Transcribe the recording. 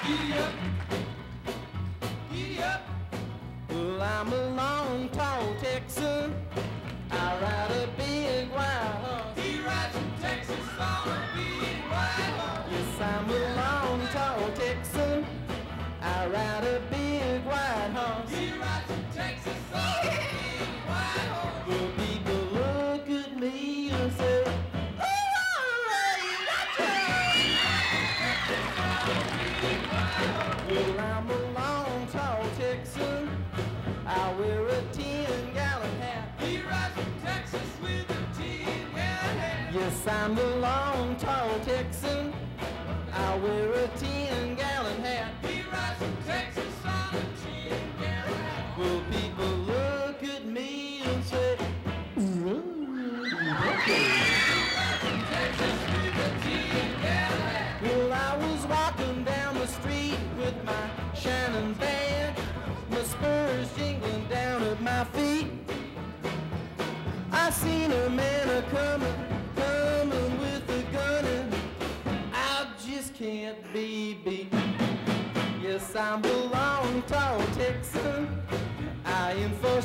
Giddy up, giddy up. Well, I'm a long, tall Texan. I ride a big white horse. He rides from Texas on a big white horse. Yes, I'm a long, tall Texan. I ride a big white horse. He rides from Texas on a big white horse. Well, people look at me and say, oh, you well, I'm a long, tall Texan. I wear a 10-gallon hat. He rides from Texas with a 10-gallon hat. Yes, I'm the long, tall Texan. I wear a 10-gallon hat. He rides from Texas on a 10-gallon hat. Well, people look at me and say, ooh. Well, I was walking down the street with my Shannon band, my spurs jingling down at my feet. I seen a man a-coming with a gun, and I just can't be beat. Yes, I'm the long, tall Texan. I am for